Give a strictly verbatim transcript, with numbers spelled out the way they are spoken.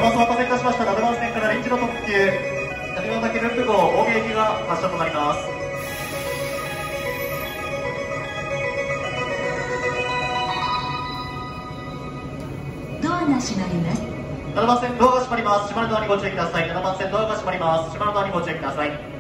ドバスを発車いたしました。ななばん線から臨時の特急谷川岳ループ号大毛行きが発車となります。 ドアが閉まります。 ななばん線ドアが閉まります。閉まるドアにご注意ください。ななばん線ドアが閉まります。閉まるドアにご注意ください。